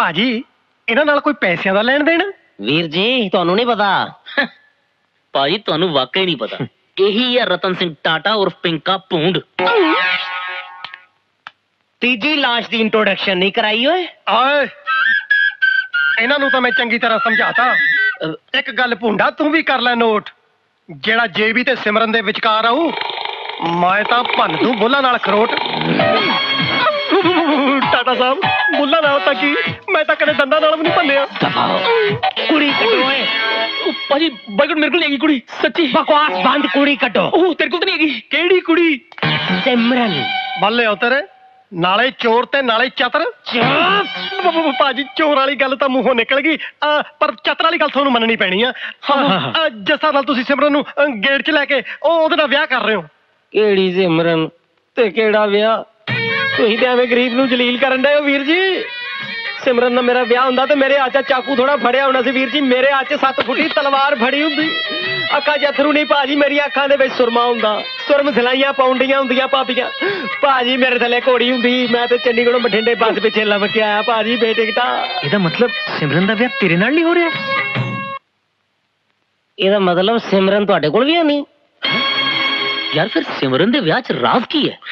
भाजी इन्हां नाल कोई पैसिਆਂ ਦਾ ਲੈਣ ਦੇਣ? वीर जी ਤੁਹਾਨੂੰ नहीं पता? भाजी ਤੁਹਾਨੂੰ वाकई नहीं पता। यही है रतन सिंह टाटा उर्फ पिंका पूंड। तीजी लाश की इंट्रोडक्शन नहीं कराई ओए? आए इन्हां नूं तां मैं चंगी तरह समझाता। एक गल भूंडा तू भी कर लै नोट, जेड़ा जेबी ते सिमरन दे विचकार आऊ मैं तां भन्न दूं बुल्ला नाल खरोट। टाटा साहब बुल्ला नाल तां की मैं तां कदे दंदां नाल भी नहीं भन्निया। कुड़ी कटो ओए। भाजी बलगुट मेरे को नहीं हैगी कुड़ी, सच्ची। बकवास बंद, कुड़ी कटो। ओह तेरे को तो नहीं हैगी? केड़ी कुड़ी? सिमरन। बल्ले हो तेरे, नाले चोर ते नाले चतर। भाजी चोर वाली गल तां मूंहों निकल गई, पर चतर वाली गल तुहानूं मननी पैनी आ। जिस तरह नाल तुसीं सिमरन नूं गेट 'च लैके ओहदे नाल विआह कर रहे हो। केड़ी सिमरन ते केड़ा विआह? तुसीं ते एवें गरीब नूं जलील करन दे हो वीर जी। सिमरन नाल मेरा विआह हुंदा ते मेरे हाथ च चाकू थोड़ा फड़िया होना सी वीर जी। मेरे हाथ च 7 फुटी तलवार फड़ी हुंदी। अक्खां च अथरू नहीं भाजी, मेरी अक्खां दे विच सुरमा हुंदा। सुरम सिलाइयां पाउंडियां हुंदियां भाबियां। भाजी मेरे थल्ले घोड़ी हुंदी। मैं ते चंडीगढ़ों बठिंडे बस पिछे लम के आया भाजी बेटिकटा। ਇਹਦਾ मतलब सिमरन ਦਾ ਵਿਆਹ ਤੇਰੇ ਨਾਲ ਨਹੀਂ ਹੋ ਰਿਹਾ? ਇਹਦਾ मतलब सिमरन ਤੁਹਾਡੇ ਕੋਲ ਵੀ ਹੈ ਨਹੀਂ? यार फिर सिमरन दे विआह च राज की है?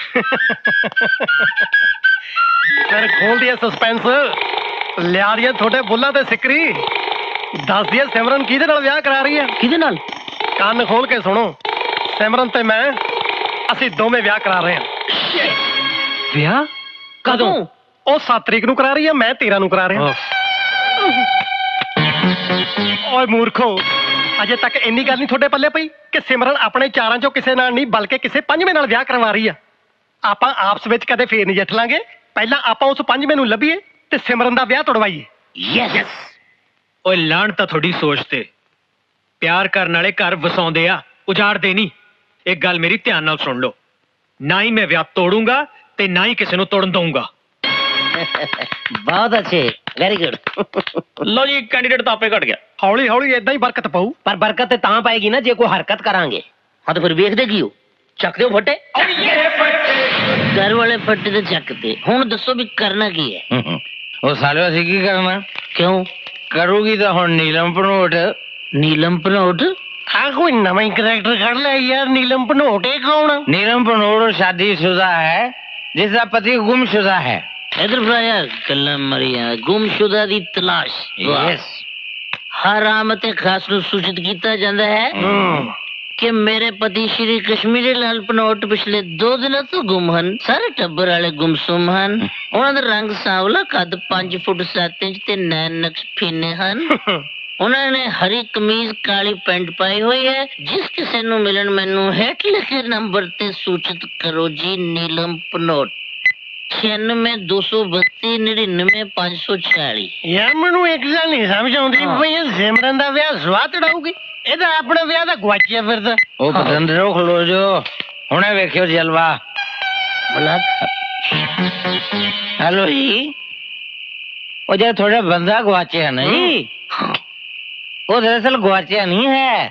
फिर खोल दिया सस्पेंस, लिया दिया थोड़े बुल्ला ते सिकरी। दस दिया सिमरन किहदे नाल विआह करा रही है? किहदे नाल? कान खोल के सुनो, सिमरन ते मैं असीं दोवें विआह करा रहे हैं। विआह कदों? ओ 7 तरीक नूं करा रही है, मैं 13 नूं करा रहा। ओए मूर्खो, अजे तक इन्नी गल नहीं थोड़े पल्ले पई कि सिमरन अपने चारां चों किसे नाल नहीं बल्कि किसे पंजवें नाल विआह करवा रही है। आपां आपस विच कदे फेर नहीं जठ लांगे। पहला आपां उस पंजवें नूं लभीए ते सिमरन दा विआह तोड़वाईए। यस। ओए लाण तां थोड़ी सोच ते प्यार करन वाले घर वसाउंदे आ, उजाड़दे नहीं। एक गल मेरी ध्यान नाल सुन लो, ना ही मैं विआह तोड़ूंगा ते ना ही किसी नूं तोड़न दूंगा। बहुत अच्छे, वेरी गुड। लो जी कैंडिडेट तो आपे घट गया। हौली हौली इदां ही बरकत पाऊ। पर बरकत तां पाएगी ना जे कोई हरकत करांगे। हाँ तो फिर वेख दे की हो चक दे फट्टे। घर वाले फट्टे ते चकते। हुण दसो भी करना की है? वो साले असीं की करना? क्यों करूगी तो हुण नीलम भनोट। नीलम भनोट? हाँ कोई नवा ही करैक्टर कढ़ लिया यार। नीलम भनोट है कौन? नीलम भनोट शादीशुदा है जिसका पति गुमशुदा है। इधर भराया गल्ला मरिया गुमशुदा दी तलाश। यस। हर आमद खास नूं सूचित कीता जांदा है कि मेरे पति श्री कश्मीरी लाल भनोट पिछले 2 दिनों तो गुम हन। सारे टब्बर वाले गुमसुम हन। उन्हां दा रंग सांवला, कद 5 फुट 7 इंच ते नैन नक्श फीने हन। उन्होंने हरी कमीज काली पैंट पाई हुई है। जिस किसी नूं मिलन मैनू हेठ लिखे नंबर ते सूचित करो जी। नीलम भनोट 96 232 99 546। यार मैनू एक गल नहीं समझ आउंदी भई सिमरन दा विआह सुआ तड़ाऊगी। ਇਹਦਾ ਆਪਣਾ ਵਿਆਹ ਦਾ ਗਵਾਚਿਆ ਫਿਰਦਾ। ਉਹ ਪਤੰਦਰੋ ਖਲੋ ਜੋ, ਹੁਣੇ ਵੇਖਿਓ ਜਲਵਾ। हेलो जी, वो जो थोड़ा बंदा गुआचे है ना जी, वो दरअसल गुआचे नहीं है।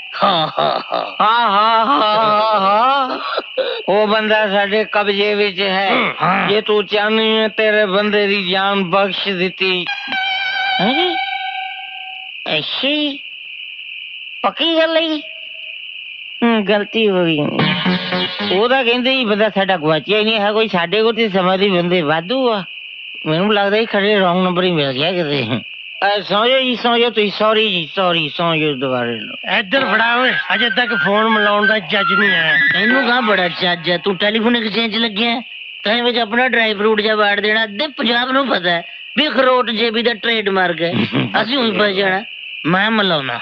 वो बंदा साडे कब्जे विच है। जे तू चाहनी है तेरे बंदे दी जान बख्श दी। ऐसी पक्की गल है? गलती हो गई। वो तो कहते ही बंदा साडा गुआचिया ही नहीं है। कोई साडे को ते समा दी बंदे वाधू आ। मैनू लगदा ही खड़े रॉन्ग नंबर ही मिल गया किते। समझो जी, समझो तुम। सॉरी जी, सॉरी। समझो दोबारा इधर फड़ा ओए, अजे तक फोन मिलाउण दा जज नहीं आया। तैनू कहां बड़ा जज है? तू टेलीफोन एक्सचेंज लगे है तैं विच अपना ड्राई फ्रूट जा बाड़ देना। अद्धे पंजाब नूं पता है भी खरोट जेबी दा ट्रेडमार्क है। असीं हुई पा जाना। मैं मिलाउणा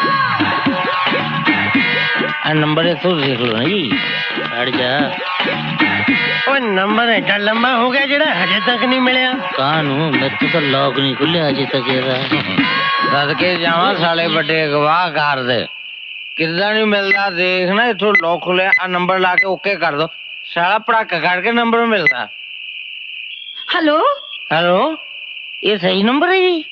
नंबर तो देख लो ना जी। हट जा। ओए नंबर एडा लंबा हो गया जेड़ा हजे तक नहीं मिलिया। कानू मैं तो लॉक नहीं खुले अजे तक। सदके जावा साले बड़े गवाह कर दे। किदा नहीं मिलता देखना। इथों लॉक खुलिया, आ नंबर ला के ओके कर दो। साला पड़ाका करके नंबर मिलता। हेलो हेलो, ये सही नंबर है जी?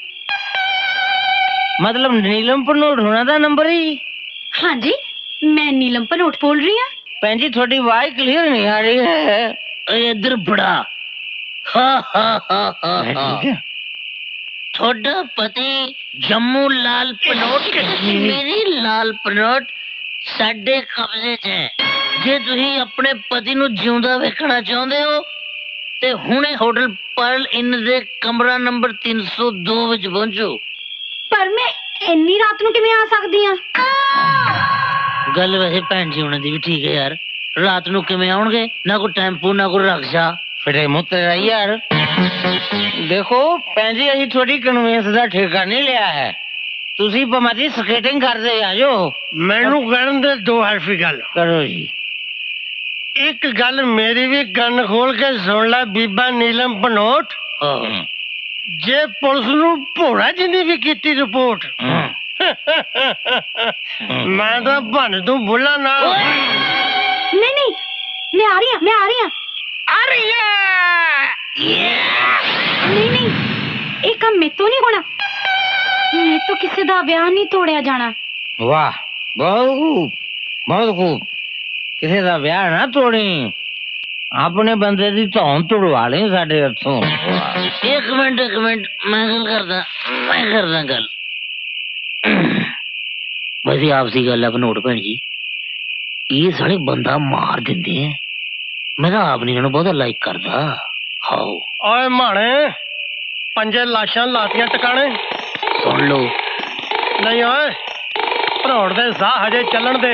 मतलब नीलम भनोट होना दा नंबर है जी? हाँ जी, मैं नीलम भनोट बोल रही हूँ। भैन जी थोड़ी आवाज क्लियर नहीं आ रही है। इधर बड़ा। ठीक है। थोड़ा पति जम्मू लाल पनोट कश्मीरी लाल पनोट साडे कब्जे च है। जे तुसी अपने पति नु जिउंदा वेखना चाहुंदे हो ते हुणे होटल पर्ल इन दे कमरा नंबर 302 विच पहुंचो। पर मैं इन्नी रात नु किवें आ सकदी हां? गल वैसे भैन जी होने दी भी ठीक है यार। रात नु किवें आउणगे? ना कोई टेंपू ना कोई रक्षा। फिर मुत यार देखो भैन जी असीं थोड़ी कन्वेंस दा ठेका नहीं लिया है। तुसी पमाजी स्केटिंग करदे आ जो। मैनू करन दे दो हरफी गल करो जी। एक गल मेरी भी गन खोल के सुन ला बीबा नीलम पनोट। जे पुलिस नू भोड़ा जिंदी भी कीती रिपोर्ट मैं तो बन तू बुला ना। नहीं नहीं मैं आ रही हूं नहीं नहीं ये काम मैं तो नहीं होना। मैं तो किसी दा ब्याह नहीं तोड़िया जाना। वाह बहुत खूब किसी दा ब्याह ना तोड़ी अपने बंदे दी धौन तोड़वा ले साडे हथों। एक मिनट मैं गल करदा गल। वैसे आपसी गल है पनोट भैन जी ये साले बंदा मार दिंदे हैं। मैं तो आप नहीं इन्होंने बहुत लाइक करदा। हाओ ओए माणे पंजे लाशां लातियां टकाने सुन लो। नहीं ओए भरोड़ दे साह हजे चलन दे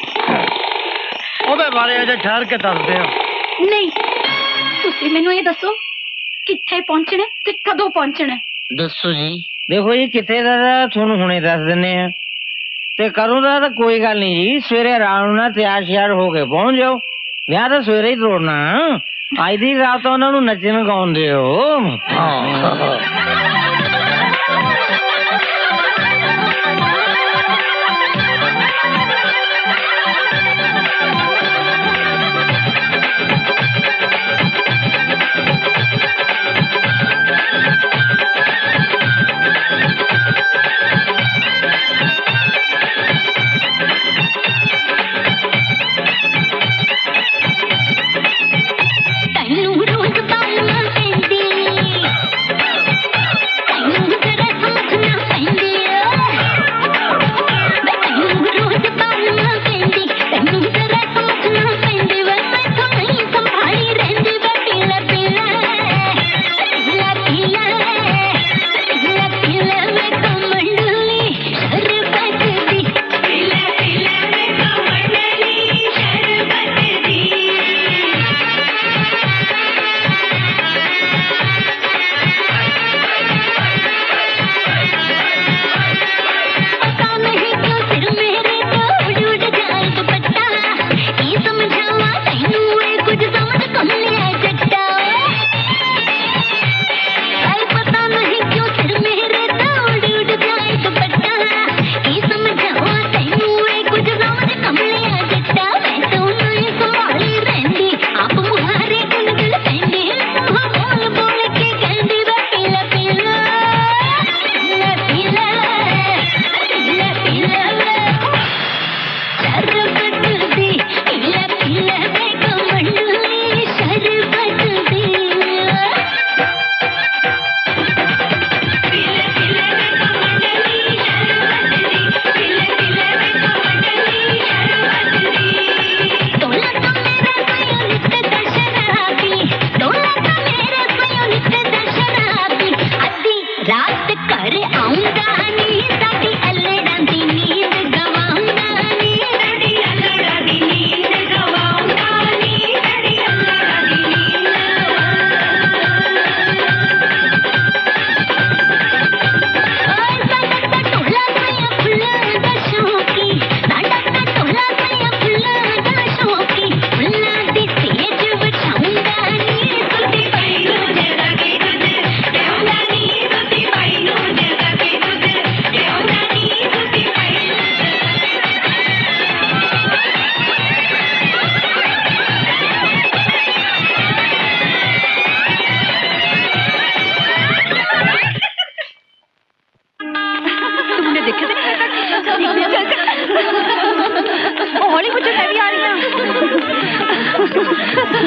ओदे बारे अजे ठहर के दसदे आ। नहीं तुसी मैनू ये दसो कित्थे पहुंचना ते कदों पहुंचना? दसो जी। देखो जी किथे दा थोनू हुणे दस दिन्ने आ ते करूं दा तां कोई गल नहीं जी। सवेरे आराम नाल तैयार श्यार हो के पहुंच जाओ। ब्याह तो सवेरे ही तोड़ना। अज दी रात उन्हां नू नच्चण गाउण दिओ।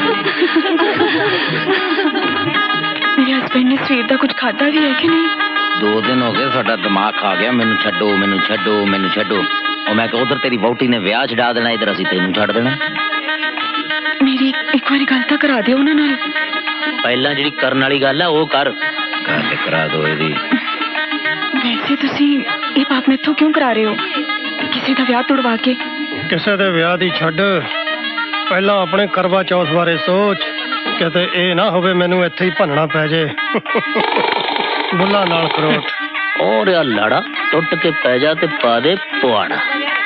मेरे हस्बैंड ने सवेर का कुछ खादा भी है कि नहीं? 2 दिन हो गए साडा दिमाग खा गया मैनू छड्डो मैनू छड्डो मैनू छड्डो और मैं उधर तेरी वोटी ने ब्याह छड़ा देना इधर असीं तैनू छड्ड देना मेरी एक बारी गल तां करा दिओ उन्हां नाल पहला जिहड़ी करन वाली गल है वो कर गल करा दो इहदी वैसे तुसीं ये पाप मैथों क्यों करा रहे हो किसी दा ब्याह तुड़वा के ਕਿਸੇ ਦੇ ਵਿਆਹ ਦੀ ਛੱਡ ਪਹਿਲਾਂ ਆਪਣੇ ਕਰਵਾ ਚੌਥ ਬਾਰੇ ਸੋਚ ਕਿਤੇ ਇਹ ਨਾ ਹੋਵੇ ਮੈਨੂੰ ਇੱਥੇ ਹੀ ਭੰਨਣਾ ਪੈ ਜੇ ਬੁੱਲਾ ਨਾਲ ਖਰੋਟ और यार लाड़ा टुट के पै जा ते पा दे पुआड़ा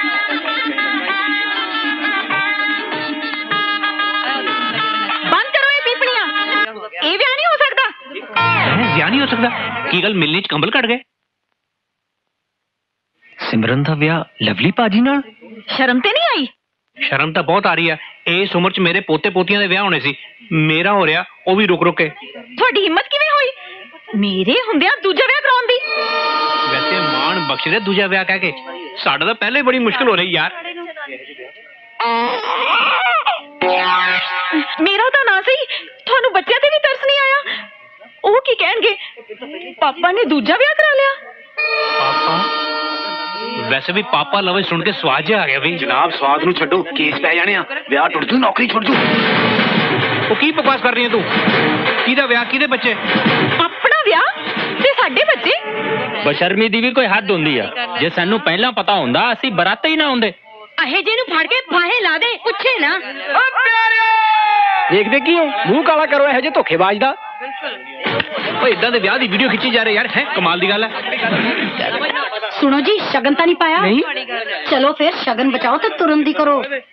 बंद करो ये पीपणियां ये ब्याह नहीं हो सकता ਵਿਆਹ ਨਹੀਂ ਹੋ ਸਕਦਾ ਕੀ ਗੱਲ ਮਿਲਣੀ ਚ ਕੰਬਲ ਕੱਢ ਗਏ ਸਿਮਰਨ ਦਾ ਵਿਆਹ ਲਵਲੀ ਭਾਜੀ ਨਾਲ शर्म ते नहीं आई ਸ਼ਰਮ ਤਾਂ ਬਹੁਤ ਆ ਰਹੀ ਆ ਇਸ ਉਮਰ ਚ ਮੇਰੇ ਪੋਤੇ ਪੋਤੀਆਂ ਦੇ ਵਿਆਹ ਹੋਣੇ ਸੀ ਮੇਰਾ ਹੋ ਰਿਹਾ ਉਹ ਵੀ ਰੁਕ ਰੁਕ ਕੇ ਤੁਹਾਡੀ ਹਿੰਮਤ ਕਿਵੇਂ ਹੋਈ ਮੇਰੇ ਹੁੰਦਿਆਂ ਦੂਜਾ ਵਿਆਹ ਕਰਾਉਣ ਦੀ ਵੈਸੇ ਮਾਣ ਬਖਸ਼ ਦੇ ਦੂਜਾ ਵਿਆਹ ਕਹਿ ਕੇ ਸਾਡਾ ਤਾਂ ਪਹਿਲੇ ਬੜੀ ਮੁਸ਼ਕਲ ਹੋ ਰਹੀ ਯਾਰ ਮੇਰਾ ਤਾਂ ਨਾ ਸਹੀ ਤੁਹਾਨੂੰ ਬੱਚਿਆਂ ਤੇ ਵੀ ਤਰਸ ਨਹੀਂ ਆਇਆ ਉਹ ਕੀ ਕਹਿਣਗੇ ਪਾਪਾ ਨੇ ਦੂਜਾ ਵਿਆਹ ਕਰਾ ਲਿਆ ਪਾਪਾ ਵੈਸੇ ਵੀ ਪਾਪਾ ਲਵੇ ਸੁਣ ਕੇ ਸਵਾਦ ਜਿਹਾ ਆ ਗਿਆ ਵੀ ਜਨਾਬ ਸਵਾਦ ਨੂੰ ਛੱਡੋ ਕੇਸ ਪੈ ਜਾਣੇ ਆ ਵਿਆਹ ਟੁੱਟ ਜੂ ਨੌਕਰੀ ਛੁੱਟ ਜੂ ਉਹ ਕੀ ਬਕਵਾਸ ਕਰ ਰਹੀ ਹੈ ਤੂੰ ਕਿਹਦਾ ਵਿਆਹ ਕਿਹਦੇ ਬੱਚੇ ਆਪਣਾ ਵਿਆਹ ਤੇ ਸਾਡੇ ਬੱਚੇ ਬਸ਼ਰਮੀ ਦੀ ਵੀ ਕੋਈ ਹੱਦ ਹੁੰਦੀ ਆ ਜੇ ਸਾਨੂੰ ਪਹਿਲਾਂ ਪਤਾ ਹੁੰਦਾ ਅਸੀਂ ਬਰਾਤੇ ਹੀ ਨਾ ਹੁੰਦੇ ਅਹੇ ਜੇ ਨੂੰ ਫੜ ਕੇ ਫਾਹੇ ਲਾ ਦੇ ਪੁੱਛੇ ਨਾ ਦੇਖਦੇ ਕੀ ਹੋ ਮੂੰਹ ਕਾਲਾ ਕਰੋ ਇਹੋ ਜਿਹੇ ਧੋਖੇਬਾਜ਼ ਦਾ ਓਏ ਇਦਾਂ ਦੇ ਵਿਆਹ ਦੀ ਵੀਡੀਓ ਖਿੱਚੀ ਜਾ ਰਹੇ ਯਾਰ ਹੈ ਕਮਾਲ ਦੀ ਗੱਲ ਹੈ सुनो जी शगन तो नहीं पाया नहीं चलो फिर शगन बचाओ तो तुरंत ही करो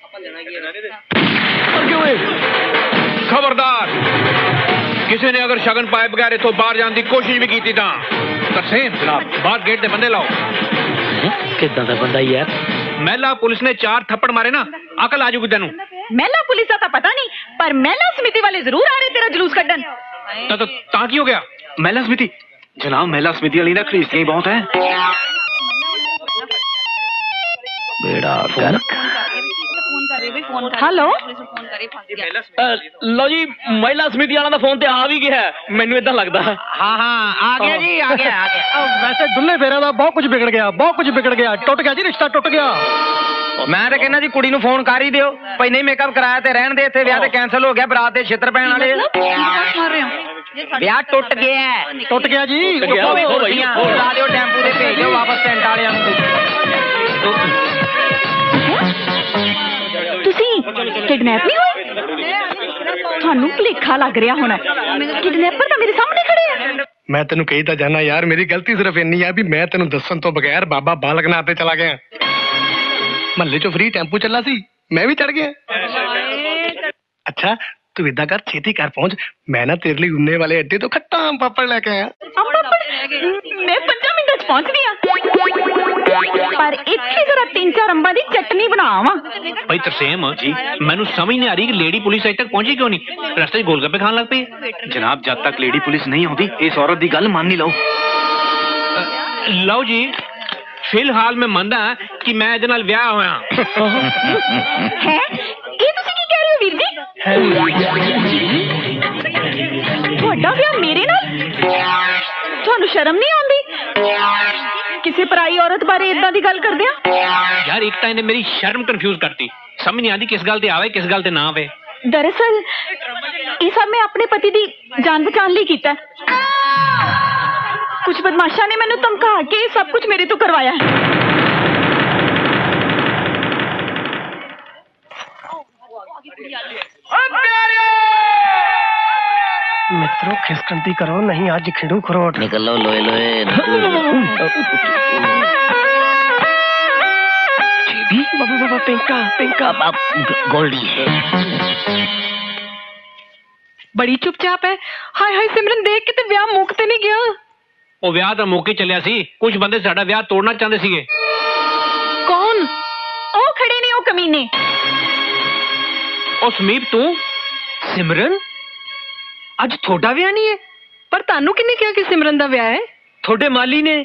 खबरदार किसी ने अगर शगन पाए बगैर इथों बाहर जाने की कोशिश भी की तां तरसेम जनाब बाहर गेट दे बंदे लाओ ਕਿੱਦਾਂ ਦਾ ਬੰਦਾ ਯਾਰ ਮਹਿਲਾ ਪੁਲਿਸ ਨੇ 4 ਥੱਪੜ ਮਾਰੇ ਨਾ ਅਕਲ ਆ ਜੂਗੀ ਤੈਨੂੰ महिला पुलिस का तो पता नहीं पर महिला समिति वाले जरूर आ रहे तेरा जुलूस कड्डन ਤਾਂ ਕੀ ਹੋ ਗਿਆ महिला समिति जनाब महिला समिति वाली ना खरीदते ही बहुत है बेड़ा गर्क हेलो ਲਓ ਜੀ ਮਹਿਲਾ ਸਮਿਤੀ ਵਾਲਾ ਦਾ ਫੋਨ ਤੇ ਆ ਵੀ ਗਿਆ ਮੈਨੂੰ ਇਦਾਂ ਲੱਗਦਾ ਹਾਂ ਹਾਂ ਆ ਗਿਆ ਜੀ ਆ ਗਿਆ ਵੈਸੇ ਦੁੱਲੇ ਫੇਰਿਆਂ ਦਾ ਬਹੁਤ ਕੁਝ ਵਿਗੜ ਗਿਆ ਬਹੁਤ ਕੁਝ ਵਿਗੜ ਗਿਆ ਟੁੱਟ ਗਿਆ ਜੀ ਰਿਸ਼ਤਾ ਟੁੱਟ ਗਿਆ ਮੈਂ ਤਾਂ ਕਹਿੰਦਾ ਜੀ ਕੁੜੀ ਨੂੰ ਫੋਨ ਕਰ ਹੀ ਦਿਓ ਭਾਈ ਨਹੀਂ ਮੇਕਅਪ ਕਰਾਇਆ ਤੇ ਰਹਿਣ ਦੇ ਇੱਥੇ ਵਿਆਹ ਤੇ ਕੈਨਸਲ ਹੋ ਗਿਆ ਬਰਾਤ ਦੇ ਛਿੱਤਰ ਪੈਣ ਵਾਲੇ ਵਿਆਹ ਟੁੱਟ ਗਿਆ ਜੀ ਲਾ ਦਿਓ ਟੈਂਪੂ ਤੇ ਭੇਜ ਦਿਓ ਵਾਪਸ ਟੈਂਟ ਵਾਲਿਆਂ ਨੂੰ ਤੁਸੀਂ ਕਿਡਨੈਪ ਨਹੀਂ ਹੋਏ ਤੁਹਾਨੂੰ ਭੁਲੇਖਾ ਲੱਗ ਰਿਹਾ ਹੋਣਾ ਕਿਡਨੈਪਰ ਤਾਂ ਮੇਰੇ ਸਾਹਮਣੇ ਖੜੇ ਆ ਮੈਂ ਤੈਨੂੰ ਕਹੀ ਤਾਂ ਜਾਣਾ ਯਾਰ ਮੇਰੀ ਗਲਤੀ ਸਿਰਫ ਇੰਨੀ ਆ ਵੀ ਮੈਂ ਤੈਨੂੰ ਦੱਸਣ ਤੋਂ ਬਗੈਰ ਬਾਬਾ ਬਾਲਕ ਨਾਥ ਤੇ ਚਲਾ ਗਿਆ ਮਹੱਲੇ ਚੋਂ ਫ੍ਰੀ ਟੈਂਪੂ ਚੱਲਾ ਸੀ ਮੈਂ ਵੀ ਚੜ ਗਿਆ ਅੱਛਾ ਤੂੰ ਇਦਾਂ ਕਰ ਛੇਤੀ ਕਰ ਪਹੁੰਚ ਮੈਂ ਨਾ ਤੇਰੇ ਲਈ ਉੰਨੇ ਵਾਲੇ ਅੱਡੇ ਤੋਂ ਖੱਟਾ ਆਮ ਪਾਪੜ ਲੈ ਕੇ ਆਇਆ ਮੈਂ 5 ਮਿੰਟਾਂ 'ਚ ਪਹੁੰਚਦੀ ਆ ਪਰ ਇੱਥੇ ਜ਼ਰਾ 3-4 ਅੰਬਾਂ ਦੀ ਚਟਨੀ ਬਣਾਵਾਂ ਭਾਈ ਤਰਸੇਮ ਜੀ ਮੈਨੂੰ ਸਮਝ ਨਹੀਂ ਆ ਰਹੀ ਕਿ ਲੇਡੀ ਪੁਲਿਸ ਅਜੇ ਤੱਕ ਪਹੁੰਚੀ ਕਿਉਂ ਨਹੀਂ ਰਸਤੇ 'ਚ ਗੋਲਗੱਪੇ ਖਾਣ ਲੱਗ ਪਈ जनाब जब तक लेडी पुलिस नहीं आती इस औरत की गल मान नहीं लो ਲਓ ਜੀ ਫਿਲਹਾਲ ਮੈਂ ਮੰਨਦਾ ਕਿ ਮੈਂ ਇਹਦੇ ਨਾਲ ਵਿਆਹ ਹੋਇਆ ਹੈ ਇਹ ਤੁਸੀਂ ਕੀ ਕਹਿ ਰਹੇ ਹੋ ਵੀਰ ਜੀ ਤੁਹਾਡਾ ਵਿਆਹ ਮੇਰੇ ਨਾਲ ਤੁਹਾਨੂੰ ਸ਼ਰਮ ਨਹੀਂ ਆਉਂਦੀ ਕਿਸੇ ਪਰਾਈ ਔਰਤ ਬਾਰੇ ਇਦਾਂ ਦੀ ਗੱਲ ਕਰਦੇ ਆ ਯਾਰ ਇੱਕ ਤਾਂ ਇਹਨੇ ਮੇਰੀ ਸ਼ਰਮ ਕਨਫਿਊਜ਼ ਕਰਤੀ ਸਮਝ ਨਹੀਂ ਆਉਂਦੀ ਕਿਸ ਗੱਲ ਤੇ ਆਵੇ ਕਿਸ ਗੱਲ ਤੇ ਨਾ ਆਵੇ ਦਰਅਸਲ ਇਹ ਸਭ ਮੈਂ ਆਪਣੇ ਪਤੀ ਦੀ ਜਾਨ ਬਚਾਉਣ ਲਈ ਕੀਤਾ ਕੁਝ ਬਦਮਾਸ਼ਾਂ ਨੇ ਮੈਨੂੰ ਧਮਕਾ ਕੇ ਇਹ ਸਭ ਕੁਝ ਮੇਰੇ ਤੋਂ ਕਰਵਾਇਆ ਮਿੱਤਰੋ ਖਿਸਕੰਤੀ ਕਰੋ ਨਹੀਂ ਅੱਜ ਖਿੜੂ ਖਰੋਟ निकल लो लोए लोए ਬਾਬਾ ਪਿੰਕਾ गोल्डी ਬੜੀ ਚੁੱਪਚਾਪ ਹੈ ਹਾਏ ਹਾਏ ਸਿਮਰਨ ਦੇਖ ਕੇ ਤੇ ਵਿਆਹ ਮੁੱਕ ਤੇ ਨਹੀਂ ਗਿਆ ਉਹ ਵਿਆਹ ਤਾਂ ਮੌਕੇ ਚੱਲਿਆ ਸੀ ਕੁਝ ਬੰਦੇ ਸਾਡਾ ਵਿਆਹ ਤੋੜਨਾ ਚਾਹੁੰਦੇ ਸੀਗੇ ਕੌਣ ਉਹ ਖੜੇ ਨੇ ਉਹ ਕਮੀਨੇ ਉਹ ਸਮੀਪ ਤੂੰ ਸਿਮਰਨ ਅੱਜ ਤੁਹਾਡਾ ਵਿਆਹ ਨਹੀਂ ਹੈ ਪਰ ਤੁਹਾਨੂੰ ਕਿੰਨੇ ਕਿਹਾ ਕਿ ਸਿਮਰਨ ਦਾ ਵਿਆਹ ਹੈ ਤੁਹਾਡੇ ਮਾਲੀ ਨੇ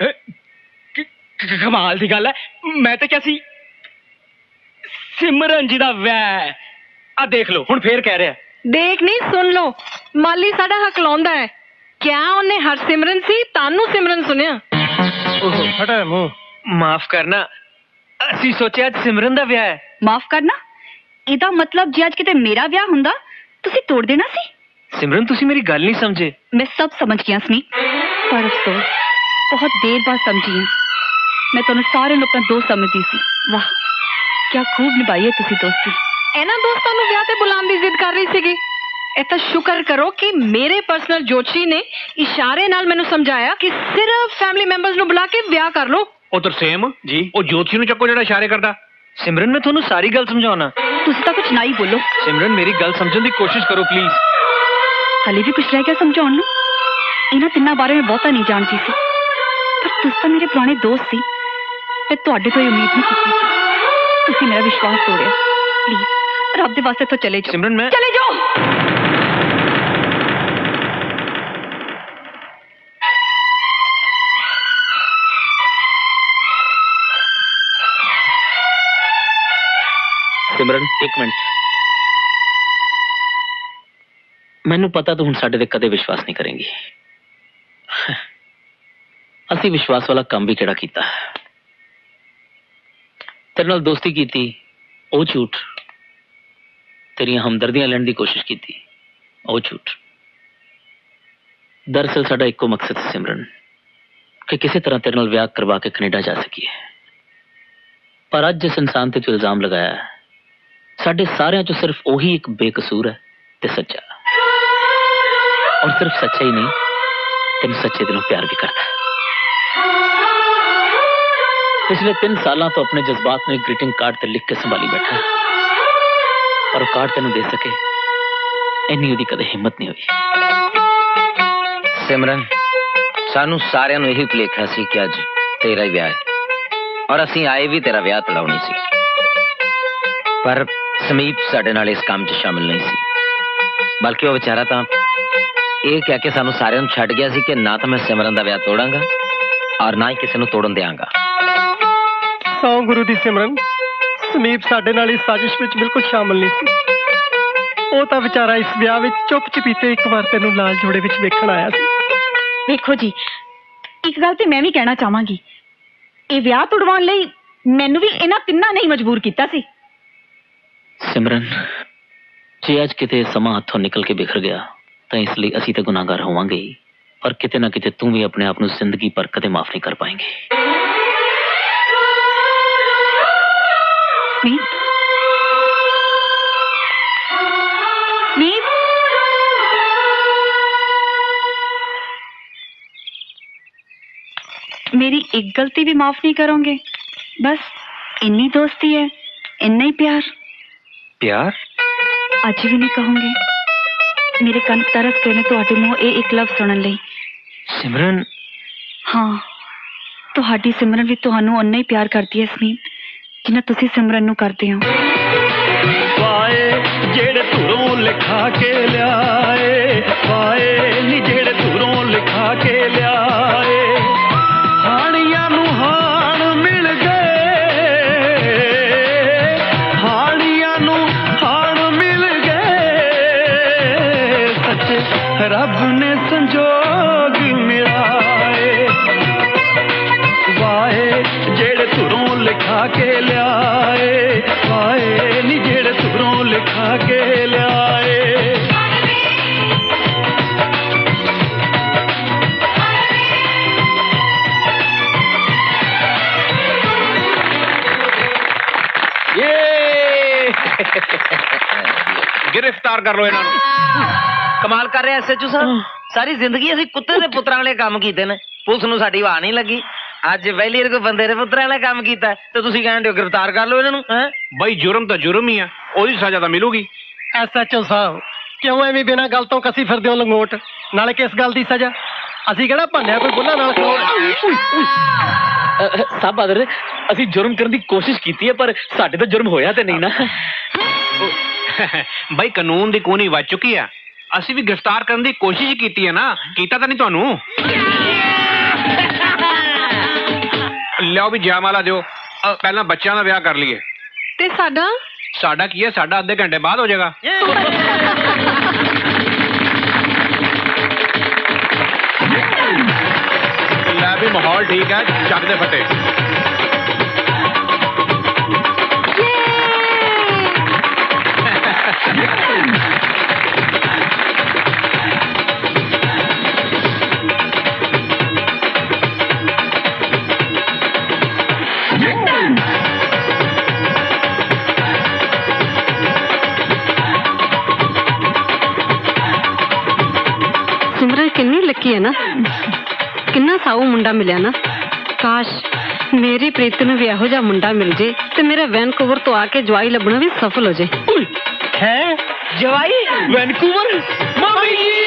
ਕਮਾਲ ਦੀ ਗੱਲ ਹੈ ਮੈਂ ਤਾਂ ਕਿਹਾ ਸੀ ਸਿਮਰਨ ਜੀ ਦਾ ਵਿਆਹ ਆ ਦੇਖ ਲਓ ਹੁਣ ਫੇਰ ਕਹਿ ਰਿਹਾ ਦੇਖ ਨਹੀਂ ਸੁਣ ਲਓ ਮਾਲੀ ਸਾਡਾ ਹੱਕ ਲਾਉਂਦਾ ਹੈ ਕਿਆ ਉਹਨੇ ਹਰਸਿਮਰਨ ਸੀ ਤਾਨੂੰ ਸਿਮਰਨ ਸੁਣਿਆ? ਓਹੋ ਫਟਾ ਮੂੰਹ। ਮਾਫ ਕਰਨਾ, ਅਸੀਂ ਸੋਚਿਆ ਅੱਜ ਸਿਮਰਨ ਦਾ ਵਿਆਹ ਹੈ। ਮਾਫ ਕਰਨਾ, ਇਹਦਾ ਮਤਲਬ ਜੇ ਅੱਜ ਕਿਤੇ ਮੇਰਾ ਵਿਆਹ ਹੁੰਦਾ ਤੁਸੀਂ ਤੋੜ ਦੇਣਾ ਸੀ। ਸਿਮਰਨ ਤੁਸੀਂ ਮੇਰੀ ਗੱਲ ਨਹੀਂ ਸਮਝੇ। ਮੈਂ ਸਭ ਸਮਝ ਗਿਆ ਸਮੀਪ, ਪਰ ਅਫਸੋਸ ਬਹੁਤ ਦੇਰ ਬਾਅਦ ਸਮਝੀ ਹਾਂ। ਮੈਂ ਤੁਹਾਨੂੰ ਸਾਰਿਆਂ ਨੂੰ ਆਪਣਾ ਦੋਸਤ ਸਮਝਦੀ ਸੀ। ਵਾਹ ਕਿਆ ਖੂਬ ਨਿਭਾਈ ਹੈ ਤੁਸੀਂ ਦੋਸਤੀ। ਇਹਨਾਂ ਦੋਸਤਾਂ ਨੂੰ ਵਿਆਹ ਤੇ ਬੁਲਾਉਣ ਦੀ ਜ਼ਿੱਦ ਕਰ ਰਹੀ ਸੀਗੀ। ਇਹ ਤਾਂ ਸ਼ੁਕਰ ਕਰੋ ਕਿ ਮੇਰੇ ਪਰਸਨਲ ਜੋਤਸ਼ੀ ਨੇ ਇਸ਼ਾਰੇ ਨਾਲ ਮੈਨੂੰ ਸਮਝਾਇਆ ਕਿ ਸਿਰਫ ਫੈਮਿਲੀ ਮੈਂਬਰਸ ਨੂੰ ਬੁਲਾ ਕੇ ਵਿਆਹ ਕਰ ਲਓ। ਉਹ ਤਰਸੇਮ ਜੀ, ਉਹ ਜੋਤਸ਼ੀ ਨੂੰ ਚੱਕੋ ਜਿਹੜਾ ਇਸ਼ਾਰੇ ਕਰਦਾ। ਸਿਮਰਨ ਮੈਂ ਤੁਹਾਨੂੰ ਸਾਰੀ ਗੱਲ ਸਮਝਾਉਣਾ। ਤੁਸੀਂ ਤਾਂ ਕੁਝ ਨਾ ਹੀ ਬੋਲੋ। ਸਿਮਰਨ ਮੇਰੀ ਗੱਲ ਸਮਝਣ ਦੀ ਕੋਸ਼ਿਸ਼ ਕਰੋ ਪਲੀਜ਼। ਹਲੇ ਵੀ ਕੁਝ ਰਹਿ ਗਿਆ ਸਮਝਾਉਣ ਨੂੰ? ਇਹਨਾਂ ਤਿੰਨਾਂ ਬਾਰੇ ਮੈਂ ਬਹੁਤਾ ਨਹੀਂ ਜਾਣਦੀ ਸੀ, ਪਰ ਤੁਸੀਂ ਤਾਂ ਮੇਰੇ ਪੁਰਾਣੇ ਦੋਸਤ ਸੀ। ਮੈਂ ਤੁਹਾਡੇ ਤੋਂ ਇਹ ਉਮੀਦ ਨਹੀਂ ਕੀਤੀ ਸੀ। ਤੁਸੀਂ ਮੇਰਾ ਵਿਸ਼ਵਾਸ ਤੋੜਿਆ। ਪਲੀਜ਼ ਰੱਬ ਦੇ ਵਾਸਤੇ ਇੱਥੋਂ ਚਲੇ ਜਾਓ। ਸਿਮਰਨ ਮੈਂ ਚਲੇ ਜਾਓ। ਸਿਮਰਨ ਇੱਕ ਮਿੰਟ। ਮੈਨੂੰ ਪਤਾ ਤੂੰ ਹੁਣ ਸਾਡੇ ਤੇ ਕਦੇ ਵਿਸ਼ਵਾਸ ਨਹੀਂ ਕਰੇਂਗੀ। ਅਸੀਂ ਵਿਸ਼ਵਾਸ ਵਾਲਾ ਕੰਮ ਵੀ ਕਿਹੜਾ ਕੀਤਾ। ਤੇਰੇ ਨਾਲ ਦੋਸਤੀ ਕੀਤੀ ਉਹ ਝੂਠ, ਤੇਰੀਆਂ ਹਮਦਰਦੀਆਂ ਲੈਣ ਦੀ ਕੋਸ਼ਿਸ਼ ਕੀਤੀ ਉਹ ਝੂਠ। ਦਰਅਸਲ ਸਾਡਾ ਇੱਕੋ ਮਕਸਦ ਸੀ ਸਿਮਰਨ, ਕਿ ਕਿਸੇ ਤਰ੍ਹਾਂ ਤੇਰੇ ਨਾਲ ਵਿਆਹ ਕਰਵਾ ਕੇ ਕੈਨੇਡਾ ਜਾ ਸਕੀਏ। ਪਰ ਅੱਜ ਜਿਸ ਇਨਸਾਨ ਤੇ ਤੂੰ ਇਲਜ਼ਾਮ ਲਗਾਇਆ ਹੈ, ਸਾਡੇ ਸਾਰਿਆਂ ਚੋਂ ਸਿਰਫ ਉਹੀ ਇੱਕ ਬੇਕਸੂਰ ਹੈ ਤੇ ਸੱਚਾ। ਔਰ ਸਿਰਫ ਸੱਚਾ ਹੀ ਨਹੀਂ, ਤੈਨੂੰ ਸੱਚੇ ਦਿਲੋਂ ਪਿਆਰ ਵੀ ਕਰਦਾ ਹੈ। ਪਿਛਲੇ 3 ਸਾਲਾਂ ਤੋਂ ਆਪਣੇ ਜਜ਼ਬਾਤ ਨੂੰ ਇੱਕ ਗ੍ਰੀਟਿੰਗ ਕਾਰਡ ਤੇ ਲਿਖ ਕੇ ਸੰਭਾਲੀ ਬੈਠਾ, ਪਰ ਉਹ ਕਾਰਡ ਤੈਨੂੰ ਦੇ ਸਕੇ ਇੰਨੀ ਉਹਦੀ ਕਦੇ ਹਿੰਮਤ ਨਹੀਂ ਹੋਈ। ਸਿਮਰਨ, ਸਾਨੂੰ ਸਾਰਿਆਂ ਨੂੰ ਇਹੀ ਭੁਲੇਖਾ ਸੀ ਕਿ ਅੱਜ ਤੇਰਾ ਹੀ ਵਿਆਹ ਹੈ, ਔਰ ਅਸੀਂ ਆਏ ਵੀ ਤੇਰਾ ਵਿਆਹ ਤੜਾਉਣੀ ਸੀ। ਪਰ ਸਮੀਪ ਸਾਡੇ ਨਾਲ ਇਸ ਕੰਮ 'ਚ ਸ਼ਾਮਿਲ ਨਹੀਂ ਸੀ, ਬਲਕਿ ਉਹ ਵਿਚਾਰਾ ਤਾਂ ਇਹ ਕਹਿ ਕੇ ਸਾਨੂੰ ਸਾਰਿਆਂ ਨੂੰ ਛੱਡ ਗਿਆ ਸੀ ਕਿ ਨਾ ਤਾਂ ਮੈਂ ਸਿਮਰਨ ਦਾ ਵਿਆਹ ਤੋੜਾਂਗਾ ਔਰ ਨਾ ਹੀ ਕਿਸੇ ਨੂੰ ਤੋੜਨ ਦਿਆਂਗਾ। ਸੌ ਗੁਰੂ ਦੀ ਸਿਮਰਨ, ਸਮੀਪ ਸਾਡੇ ਨਾਲ ਇਸ ਸਾਜ਼ਿਸ਼ ਵਿੱਚ ਬਿਲਕੁਲ ਸ਼ਾਮਲ ਨਹੀਂ ਸੀ। ਉਹ ਤਾਂ ਵਿਚਾਰਾ ਇਸ ਵਿਆਹ ਵਿੱਚ ਚੁੱਪ ਚਪੀਤੇ ਇੱਕ ਵਾਰ ਤੈਨੂੰ ਲਾਲ ਜੋੜੇ ਵਿੱਚ ਵੇਖਣ ਆਇਆ ਸੀ। ਵੇਖੋ ਜੀ, ਇੱਕ ਗੱਲ ਤੇ ਮੈਂ ਵੀ ਕਹਿਣਾ ਚਾਹਾਂਗੀ, ਇਹ ਵਿਆਹ ਤੁੜਵਾਉਣ ਲਈ ਮੈਨੂੰ ਵੀ ਇਹਨਾਂ ਤਿੰਨਾਂ ਨੇ ਹੀ ਮਜਬੂਰ ਕੀਤਾ ਸੀ। ਸਿਮਰਨ, ਜੇ ਅੱਜ ਕਿਤੇ ਸਮਾਂ ਹੱਥੋਂ ਨਿਕਲ ਕੇ ਬਿਖਰ ਗਿਆ ਤਾਂ ਇਸ ਲਈ ਅਸੀਂ ਤਾਂ ਗੁਨਾਹਗਾਰ ਹੋਵਾਂਗੇ ਹੀ, ਪਰ ਕਿਤੇ ਨਾ ਕਿਤੇ ਤੂੰ ਵੀ ਆਪਣੇ ਆਪ ਨੂੰ ਜ਼ਿੰਦਗੀ ਭਰ ਕਦੇ ਮਾਫ ਨਹੀਂ ਕਰ ਪਾਏਂਗੀ। ਸਮੀਪ, ਸਮੀਪ, मेरी एक गलती भी माफ नहीं करोगे? बस इन्नी दोस्ती है, इन्ना ही प्यार। प्यार अज भी नहीं कहूंगे। मेरे कंन तरस गए ने तुहाडे मूंह एक लफ्ज़ सुनन लई। सिमरन, हाँ, तुहाडी सिमरन भी तुहानू उन्ना ही प्यार करती है समीप, जिन्ना तुसी सिमरन नू करदे हो। वाए जेड़े धुरों लिखा के लियाए, वाए नी जेड़े धुरों लिखा के लियाए, हानियां नू हाण मिल गए, हानियां नू हाण मिल गए, सच्चे रब ने संजोग मिलाए। वाए जेड़े धुरों लिखा के लियाए, वाए नी जेड़े धुरों लिखा के लियाए। गिरफ्तार कर लो इन्हां नूं। कमाल कर रहे SHO साहब, सारी जिंदगी ਅਸੀਂ ਕੁੱਤੇ ਦੇ ਪੁੱਤਰਾਂ ਵਾਲੇ ਕੰਮ ਕੀਤੇ ਨੇ, ਪੁਲਿਸ ਨੂੰ ਸਾਡੀ ਵਾਹ ਨਹੀਂ ਲੱਗੀ। ਅੱਜ ਪਹਿਲੀ ਵਾਰ ਕੋਈ ਬੰਦੇ ਦੇ ਪੁੱਤਰਾਂ ਵਾਲਾ ਕੰਮ ਕੀਤਾ ਤੇ ਤੁਸੀਂ ਕਹਿੰਦੇ ਹੋ ਗ੍ਰਿਫਤਾਰ ਕਰ ਲਓ ਇਹਨਾਂ ਨੂੰ। ਹੈ ਬਈ ਜੁਰਮ ਤਾਂ ਜੁਰਮ ਹੀ ਆ, ਉਹਦੀ ਸਜ਼ਾ ਤਾਂ ਮਿਲੂਗੀ। SHO ਸਾਹਿਬ, ਕਿਉਂ ਐਵੇਂ ਬਿਨਾਂ ਗੱਲ ਤੋਂ ਕਸੀ ਫਿਰਦੇ ਹੋ ਲੰਗੋਟ? ਨਾਲੇ ਕਿਸ ਗੱਲ ਦੀ ਸਜ਼ਾ? ਅਸੀਂ ਕਿਹੜਾ ਭੰਨਿਆ ਕੋਈ ਬੁੱਲਾਂ ਨਾਲ ਖਲੋੜ? ਸਾਹਿਬ ਬਹਾਦਰ, ਅਸੀਂ ਜੁਰਮ ਕਰਨ ਦੀ ਕੋਸ਼ਿਸ਼ ਕੀਤੀ ਹੈ, ਪਰ ਸਾਡੇ ਤੋਂ ਜੁਰਮ ਹੋਇਆ ਤੇ ਨਹੀਂ ਨਾ। ਬਈ ਕਾਨੂੰਨ ਦੀ ਕੂਨੀ ਵੱਜ ਚੁੱਕੀ ਆ। ਅਸੀਂ ਵੀ ਗ੍ਰਿਫਤਾਰ ਕਰਨ ਦੀ ਕੋਸ਼ਿਸ਼ ਕੀਤੀ ਹੈ ਨਾ, ਕੀਤਾ ਤਾਂ ਨਹੀਂ ਤੁਹਾਨੂੰ। ਲਿਆਓ ਵੀ ਜयमाला ਦਿਓ, ਪਹਿਲਾਂ ਬੱਚਿਆਂ ਦਾ ਵਿਆਹ ਕਰ ਲਈਏ। ਤੇ ਸਾਡਾ ਸਾਡਾ ਕੀ ਹੈ? ਸਾਡਾ ਅੱਧੇ ਘੰਟੇ ਬਾਅਦ ਹੋ ਜਾਏਗਾ। बिल्कुल माहौल ठीक है। चक दे फटे। सिमरन किन्नी लकी है ना, किन्ना साऊ मुंडा मिलिया ना। काश मेरी प्रीति नूं भी इहो जिहा मुंडा मिल जे ते मेरा वैनकूवर तो आके जवाई लभना भी सफल हो जाए। है जवाई वैनकूवर? मम्मी जी